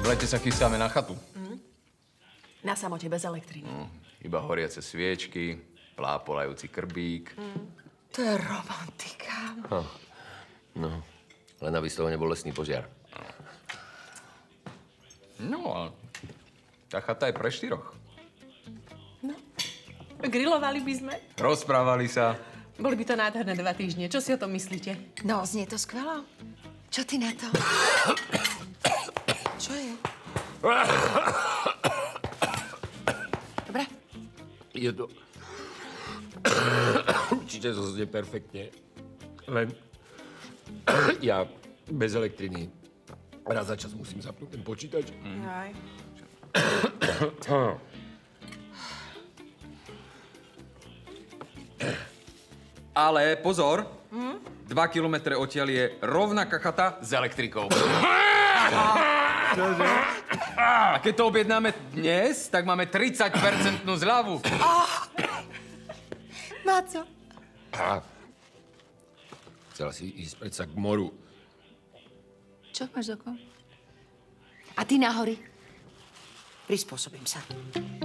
V lete sa chystáme na chatu. Na samote bez elektriny. Iba horiace sviečky, plápolajúci krbík. To je romantika. No, len aby z toho nebol lesný požiar. No a tá chata je pre 4. No. Grilovali by sme. Rozprávali sa. Boli by to nádherné 2 týždne. Čo si o tom myslíte? No, znie to skvelo. Čo ty na to? Čo je? Dobre. Je to... Určite to znie perfektne. Len... ja bez elektriny raz za čas musím zapnúť ten počítač. Aj. Ale pozor, 2 kilometre odtiaľ je rovnaká chata s elektrikou. A keď to objednáme dnes, tak máme 30% zľavu. Máco. Chcela si ísť predsa k moru. Čo máš, Zoko? A ty na hory? Prispôsobím sa.